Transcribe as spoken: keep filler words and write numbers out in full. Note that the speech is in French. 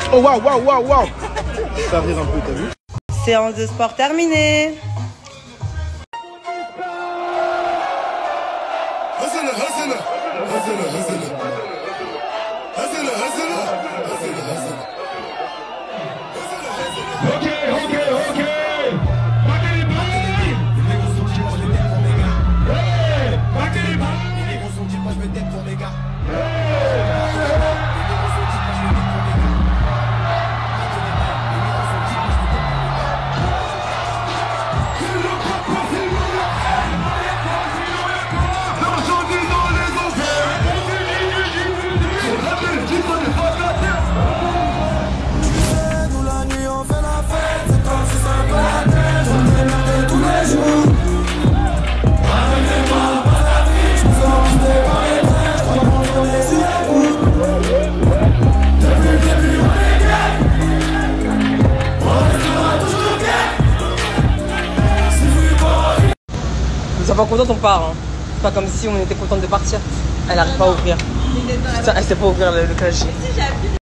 Oh waouh, waouh, waouh, waouh. Ça rire un peu, t'as vu? Séance de sport terminée. Nous sommes pas contents, on part. Hein. C'est pas comme si on était contente de partir. Elle n'arrive pas à ouvrir. Putain, elle sait pas ouvrir le, le casier.